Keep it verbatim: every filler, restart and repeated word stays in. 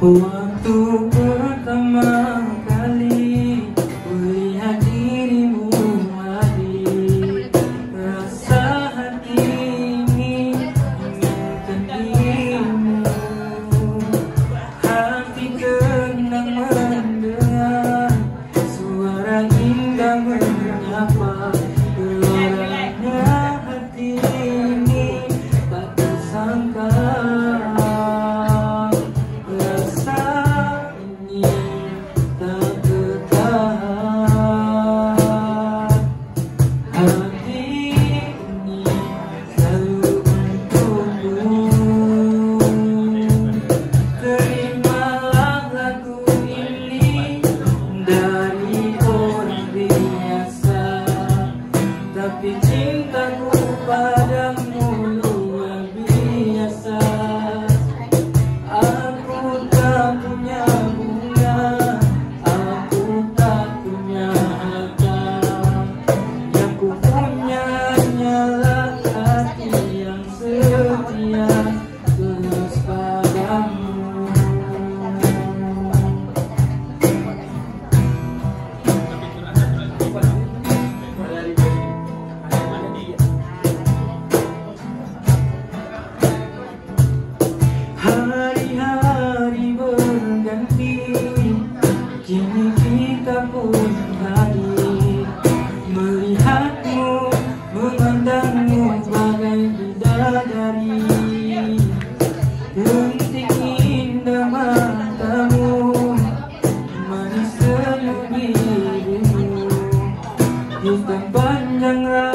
Waktu pertama kali kulihat dirimu hadir, rasa hati ini inginkan dirimu. Hati tenang mendengar suara indah menyapa. Geloranya hati ini tak tersangka. Tapi cintaku padamu luar biasa. Aku tak punya bunga, aku tak punya harta. Yang ku punya hanyalah hati yang setia tulus padamu. Hari-hari berganti, kini kita pun hadir. Melihatmu, memandangmu bagai bidadari. Lentik indah matamu, manis senyum bibirmu, hitam panjang